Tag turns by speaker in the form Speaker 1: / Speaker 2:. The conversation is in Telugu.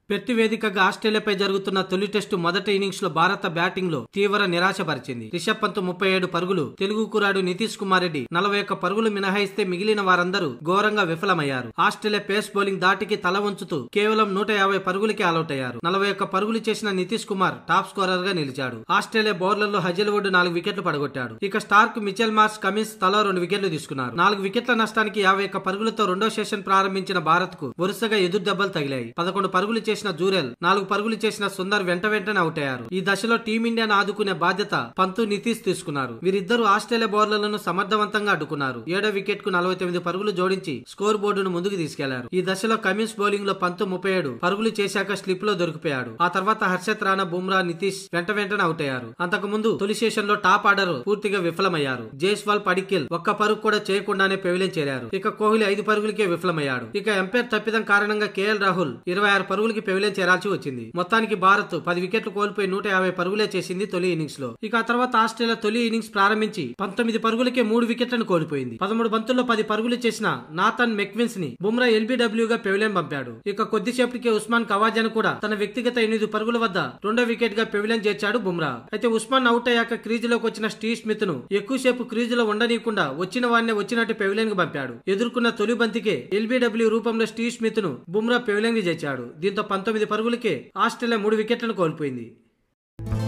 Speaker 1: పెర్త్ వేదికగా ఆస్ట్రేలియాపై జరుగుతున్న తొలి టెస్టు మొదటి ఇన్నింగ్స్ లో భారత బ్యాటింగ్ లో తీవ్ర నిరాశపరిచింది. రిషబ్ పంత్ 37 పరుగులు, తెలుగు కురాడు నితీష్ కుమార్ రెడ్డి 41 పరుగులు మినహాయిస్తే మిగిలిన వారందరూ ఘోరంగా విఫలమయ్యారు. ఆస్ట్రేలియా పేస్ బౌలింగ్ దాటికి తల వంచుతూ కేవలం 150 పరుగులకి ఆలౌట్ అయ్యారు. 41 పరుగులు చేసిన నితీష్ కుమార్ టాప్ స్కోరర్ గా నిలిచాడు. ఆస్ట్రేలియా బౌలర్లో హజల్వుడ్ 4 వికెట్లు పడగొట్టాడు. ఇక స్టార్క్, మిచెల్ మార్ష్, కమిన్స్ తలా 2 వికెట్లు తీసుకున్నారు. 4 వికెట్ల నష్టానికి 51 పరుగులతో రెండో సెషన్ ప్రారంభించిన భారత్ కు వరుసగా ఎదురు దెబ్బలు తగిలాయి. 11 పరుగులు చేసిన జూరెల్, 4 పరుగులు చేసిన సుందర్ వెంటనే అవుట్ అయ్యారు. ఈ దశలో టీమిండియాను ఆదుకునే బాధ్యత పంతు, నితీష్ తీసుకున్నారు. వీరిద్దరూ ఆస్ట్రేలియా బౌలర్లను సమర్థవంతంగా అడ్డుకున్నారు. 7వ వికెట్ కు 49 పరుగులు జోడించి స్కోర్ బోర్డును ముందుకు తీసుకెళ్లారు. ఈ దశలో కమిన్స్ బౌలింగ్ లో పంతు 37 పరుగులు చేశాక స్లిప్ లో దొరికిపోయాడు. ఆ తర్వాత హర్షత్ రాణా, బుమ్రా, నితీష్ వెంటనే అవుట్ అయ్యారు. అంతకు ముందు తొలి సెషన్ లో టాప్ ఆర్డర్ పూర్తిగా విఫలమయ్యారు. జైస్వాల్, పడిక్కిల్ ఒక్క పరుగు కూడా చేయకుండానే పెవిలియన్ చేరారు. ఇక కోహ్లీ 5 పరుగులకే విఫలమయ్యాడు. ఇక ఎంపైర్ తప్పిదం కారణంగా కేఎల్ రాహుల్ 26 పరుగులకి పెవిలియన్ చేరాల్సి వచ్చింది. మొత్తానికి భారత్ 10 వికెట్లు కోల్పోయి 150 పరుగులే చేసింది తొలి ఇన్నింగ్స్ లో. ఇక ఆ తర్వాత ఆస్ట్రేలియా తొలి ఇన్నింగ్స్ ప్రారంభించి 19 పరుగులకే 3 వికెట్లను కోల్పోయింది. 13 బంతుల్లో 10 పరుగులు చేసిన నాథన్ మెక్విన్స్ ని బుమ్రా ఎల్బీడబ్ల్యూ గా పెవిలియన్ పంపాడు. ఇక కొద్దిసేపటికే ఉస్మాన్ ఖవాజాను కూడా తన వ్యక్తిగత 8 పరుగుల వద్ద రెండో వికెట్ గా పెవిలియన్ చేర్చాడు బుమ్రా. అయితే ఉస్మాన్ అవుట్ అయ్యాక క్రీజులోకి వచ్చిన స్టీవ్ స్మిత్ ను ఎక్కువసేపు క్రీజులో ఉండనీయకుండా వచ్చిన వాడినే వచ్చినట్టు పెవిలియన్ కు పంపాడు. ఎదుర్కొన్న తొలి బంతికే ఎల్బీడబ్ల్యూ రూపంలో స్టీవ్ స్మిత్ ను బుమ్రా పెవిలియన్ కి చేర్చాడు. దీంతో 19 పరుగులకే ఆస్ట్రేలియా 3 వికెట్లను కోల్పోయింది.